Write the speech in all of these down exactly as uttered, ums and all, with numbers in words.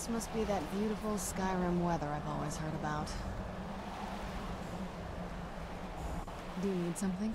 this must be that beautiful Skyrim weather I've always heard about. Do you need something?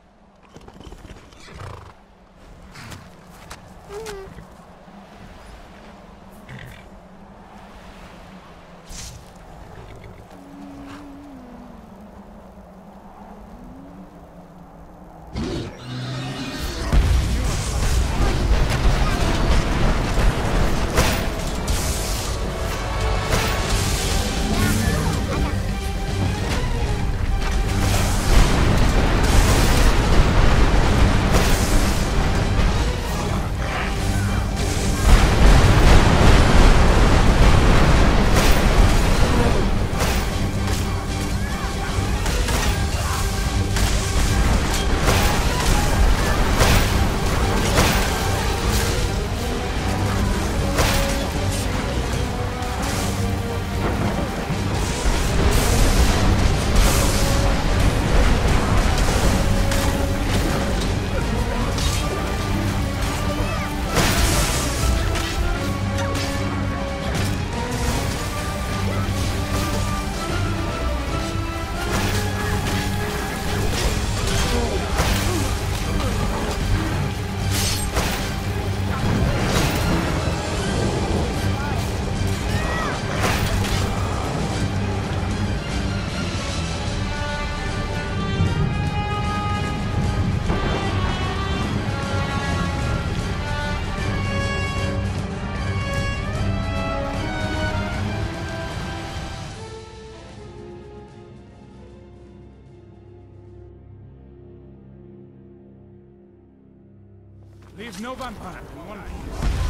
Leaves no vampire in one piece.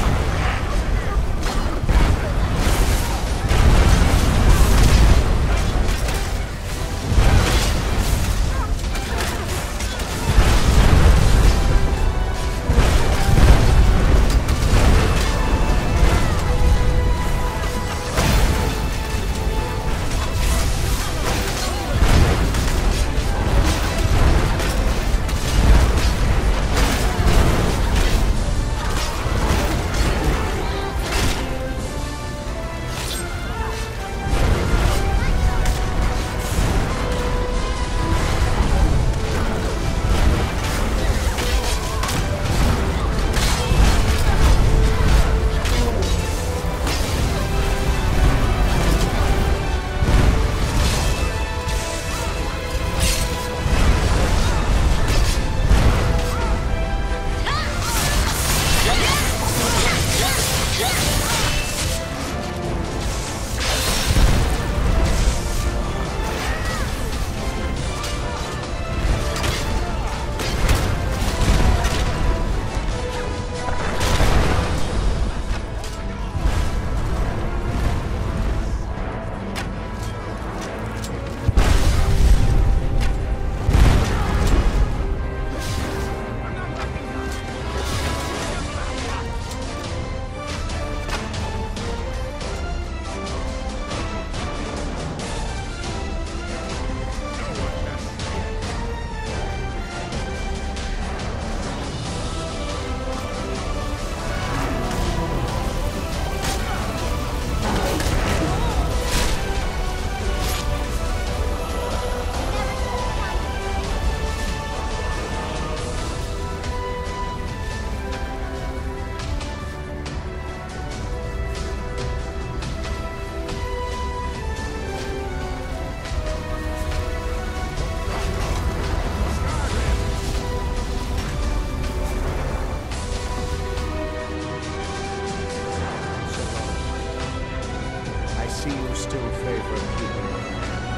still favor keeping it.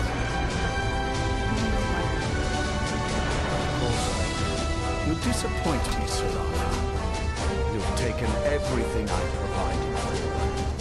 Of course, you disappoint me, Serana. You've taken everything I provided for you.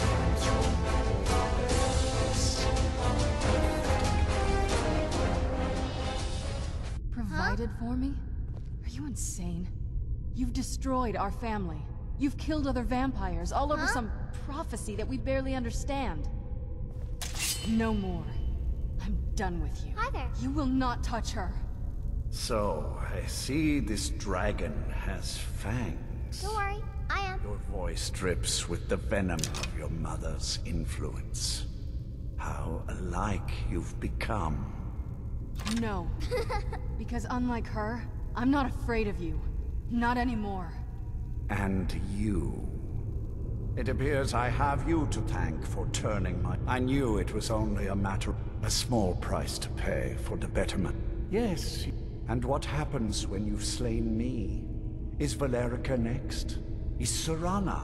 Provided for me? Are you insane? You've destroyed our family. You've killed other vampires all over Huh? some prophecy that we barely understand. No more. I'm done with you. Hi there. You will not touch her. So, I see this dragon has fangs. thanks. Don't worry, I am. Your voice drips with the venom of your mother's influence. How alike you've become. No. Because unlike her, I'm not afraid of you. Not anymore. And you. It appears I have you to thank for turning my... I knew it was only a matter... A small price to pay for the betterment. Yes. And what happens when you've slain me? Is Valerica next? Is Serana?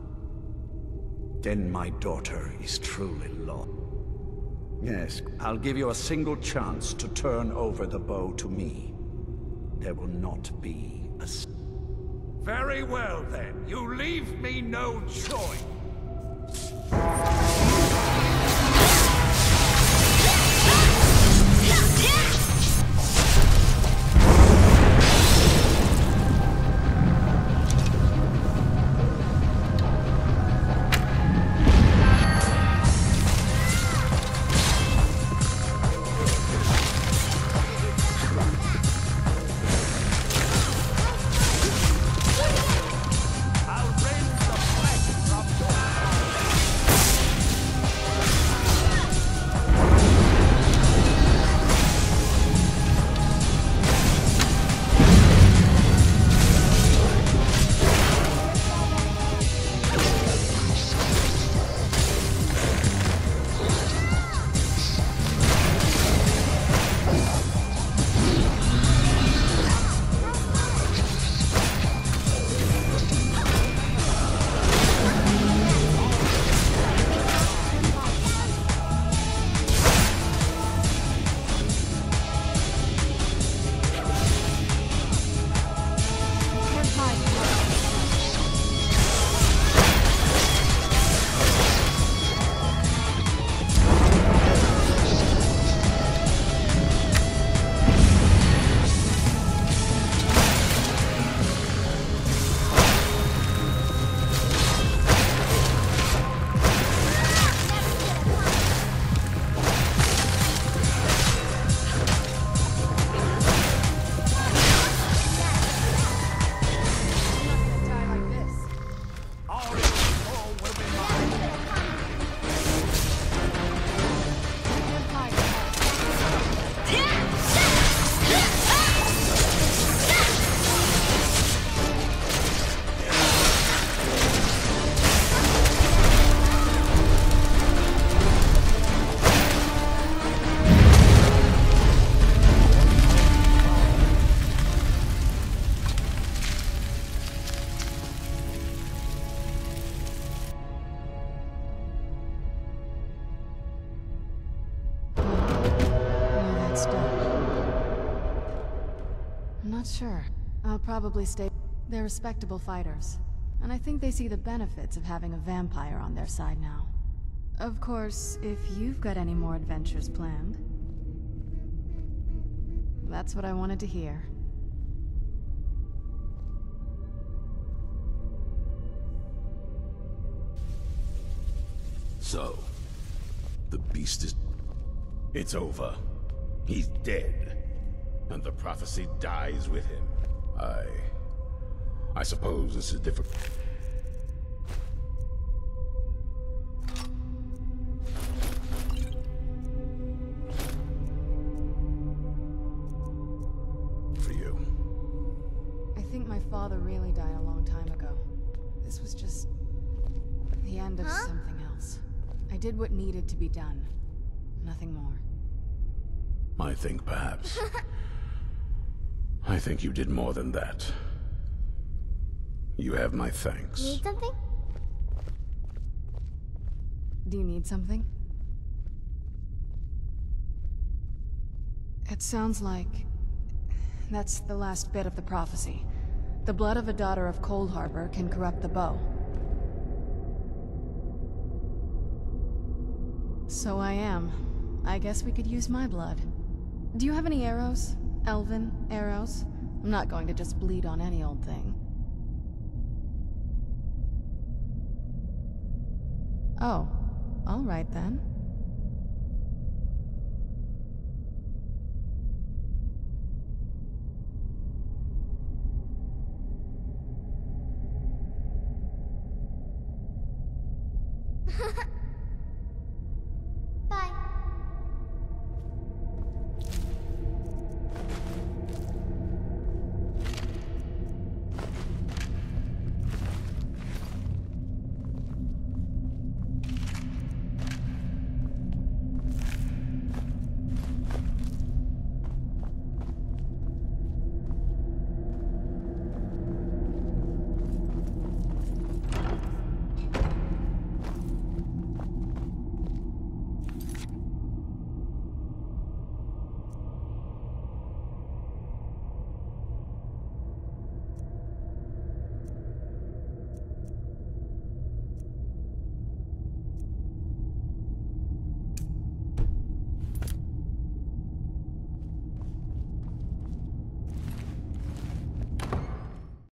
Then my daughter is truly lost. Yes, I'll give you a single chance to turn over the bow to me. There will not be a... Very well, then. You leave me no choice. Not sure. I'll probably stay... They're respectable fighters. And I think they see the benefits of having a vampire on their side now. Of course, if you've got any more adventures planned... That's what I wanted to hear. So, the beast is... It's over. He's dead. And the prophecy dies with him. I... I suppose this is difficult. For you. I think my father really died a long time ago. This was just... the end of Huh? something else. I did what needed to be done. Nothing more. I think perhaps... I think you did more than that. You have my thanks. Need something? Do you need something? It sounds like... that's the last bit of the prophecy. The blood of a daughter of Coldharbour can corrupt the bow. So I am. I guess we could use my blood. Do you have any arrows? Elven arrows? I'm not going to just bleed on any old thing. Oh, all right then.